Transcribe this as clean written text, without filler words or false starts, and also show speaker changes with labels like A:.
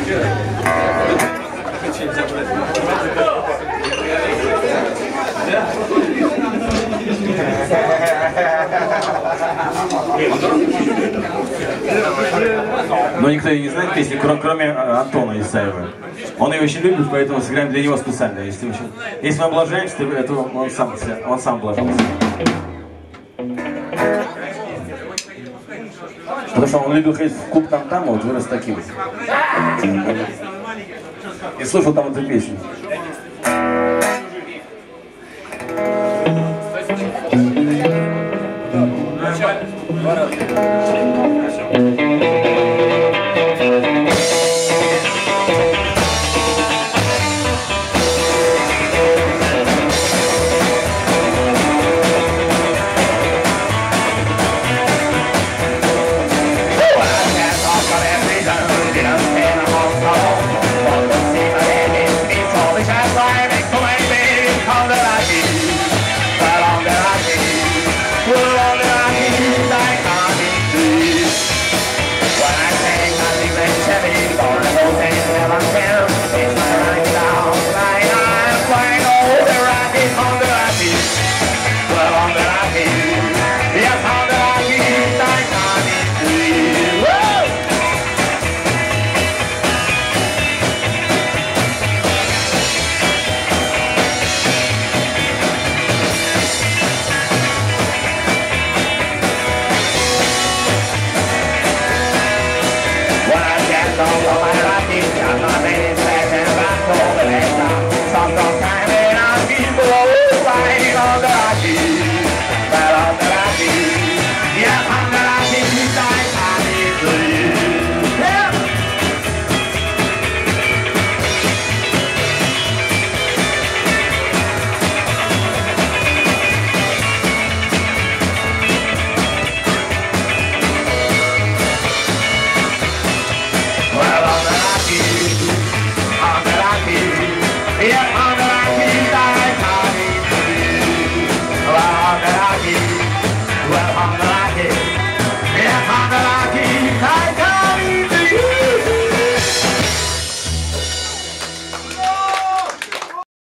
A: Но никто и не знает песни, кроме Антона Исаева. Он ее очень любит, поэтому сыграем для него специально. Если мы облажаемся, то он сам облажался. Потому что он любил ходить в клуб там, вот вырос таким. И слушал там эту песню.